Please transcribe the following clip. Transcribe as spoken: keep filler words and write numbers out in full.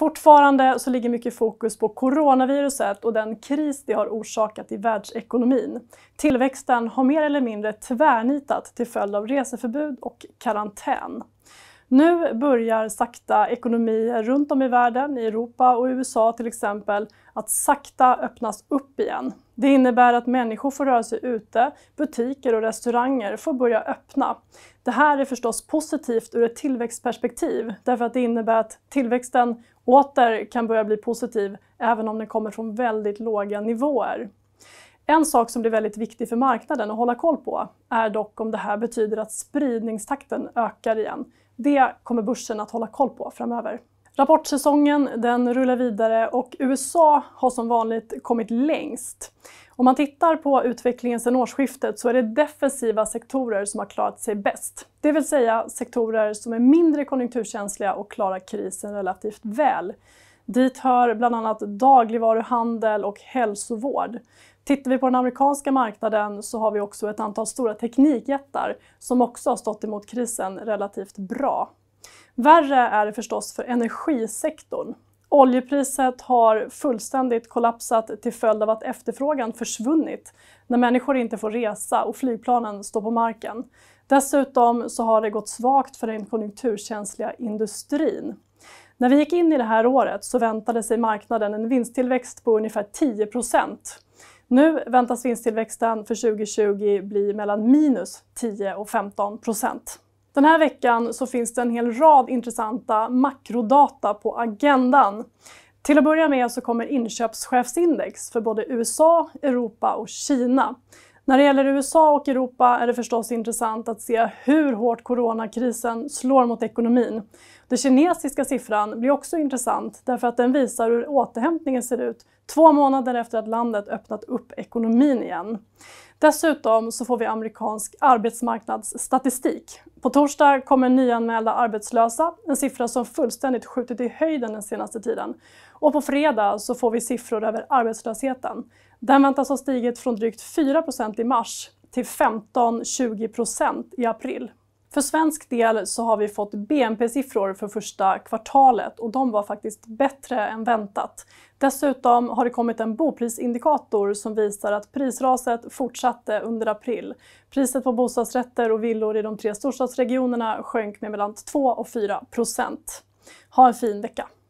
Fortfarande så ligger mycket fokus på coronaviruset och den kris det har orsakat i världsekonomin. Tillväxten har mer eller mindre tvärnitat till följd av reseförbud och karantän. Nu börjar sakta ekonomier runt om i världen, i Europa och U S A till exempel, att sakta öppnas upp igen. Det innebär att människor får röra sig ute, butiker och restauranger får börja öppna. Det här är förstås positivt ur ett tillväxtperspektiv, därför att det innebär att tillväxten åter kan börja bli positiv även om den kommer från väldigt låga nivåer. En sak som blir väldigt viktig för marknaden att hålla koll på är dock om det här betyder att spridningstakten ökar igen. Det kommer börsen att hålla koll på framöver. Rapportsäsongen den rullar vidare och U S A har som vanligt kommit längst. Om man tittar på utvecklingen sedan årsskiftet så är det defensiva sektorer som har klarat sig bäst. Det vill säga sektorer som är mindre konjunkturkänsliga och klarar krisen relativt väl. Dit hör bland annat dagligvaruhandel och hälsovård. Tittar vi på den amerikanska marknaden så har vi också ett antal stora teknikjättar som också har stått emot krisen relativt bra. Värre är det förstås för energisektorn. Oljepriset har fullständigt kollapsat till följd av att efterfrågan försvunnit när människor inte får resa och flygplanen står på marken. Dessutom så har det gått svagt för den konjunkturkänsliga industrin. När vi gick in i det här året så väntade sig marknaden en vinsttillväxt på ungefär tio procent. Nu väntas vinsttillväxten för tjugo tjugo bli mellan minus tio och femton procent. Den här veckan så finns det en hel rad intressanta makrodata på agendan. Till att börja med så kommer inköpschefsindex för både U S A, Europa och Kina. När det gäller U S A och Europa är det förstås intressant att se hur hårt coronakrisen slår mot ekonomin. Den kinesiska siffran blir också intressant därför att den visar hur återhämtningen ser ut två månader efter att landet öppnat upp ekonomin igen. Dessutom så får vi amerikansk arbetsmarknadsstatistik. På torsdag kommer nyanmälda arbetslösa, en siffra som fullständigt skjutit i höjden den senaste tiden. Och på fredag så får vi siffror över arbetslösheten. Den väntas ha stigit från drygt fyra procent i mars till femton till tjugo procent i april. För svensk del så har vi fått B N P-siffror för första kvartalet och de var faktiskt bättre än väntat. Dessutom har det kommit en boprisindikator som visar att prisraset fortsatte under april. Priset på bostadsrätter och villor i de tre storstadsregionerna sjönk med mellan två och fyra procent. Ha en fin vecka!